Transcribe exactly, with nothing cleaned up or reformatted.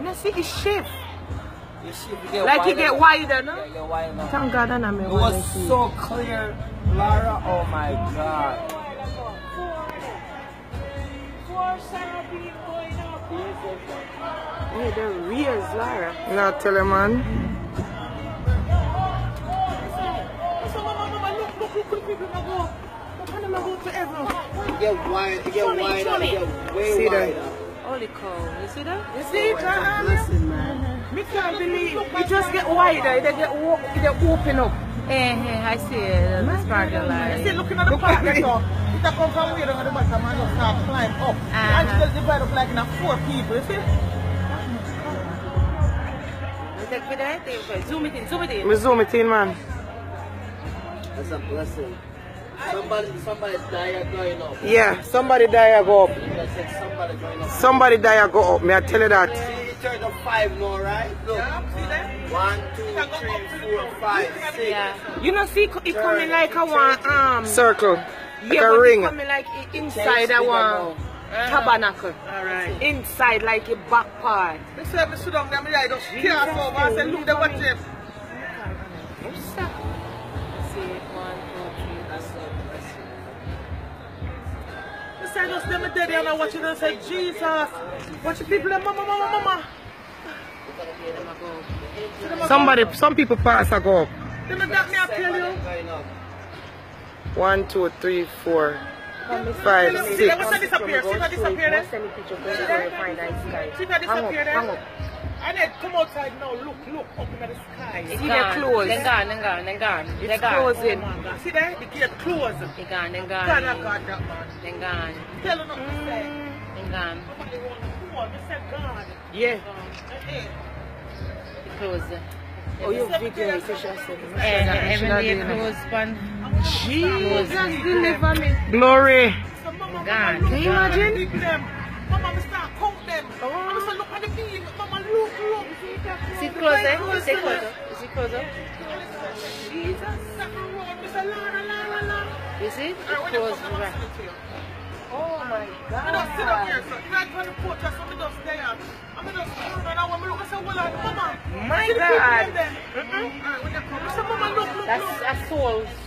I see it shift. You shift, you get like wider. you get wider, no? Yeah, you get wider. Thank God I know. It was so clear, Lara. Oh my God. Yeah, the rears, Lara. Not tell him, man. You get wide, you get wider, you get way See wider. that? Holy cow, you see that? You see it, uh, Listen, man. me can't believe it just get wider, they get it get open up. Eh, eh, I see it. The sparkle light. See, looking at the part there, so it a come from way down at the bottom and just start climb up. Uh-huh. And she just divide up like in a four people, you see? Take it there, take it. Zoom it in, zoom it in. Me zoom it in, man. That's a blessing. Somebody, somebody die going up. Yeah, somebody die go up. You just said somebody going up. Somebody die go up, me I tell you that. See, you turned up five now, right? Look. One, two, three, four, five, six. Yeah. You know, see, it coming like a one um circle, like yeah, a ring. It coming like it inside a one uh-huh. tabernacle. Alright. Inside like a back part. They said, me sit down there, me I just can't over and say, look, they watch him. I just them dead and I watch it and say, Jesus, watch the people, mama, mama, mama. Somebody, some people pass a go up. Then that me I tell you. One, two, three, four, five, six. See that disappear, see that disappear there? See that disappear there? And then come outside now, look, look, up in the sky. It's See gone. they close. They're gone, they're gone, they're gone. It's They're gone. closing. Oh see there? The gate closed. They're gone, they're gone. God, I got that man. They're gone. Tell her not to say. They're gone. Yeah. They closed. Oh, you video you should have said. Eh, every day closed, man. Jesus, deliver me. Glory. Gone. Can you imagine? Mama, I start count them. I start look at the beam. Mama, look, look. Is it closed? Is it closed? Is it closed? Jesus. You see? It's closed. Oh my God. I don't sit up here, so you're not going to put us on the dust there. I'm going to turn and I want to look and say, well, Mama. My God. Mama, look, look, That's a soul.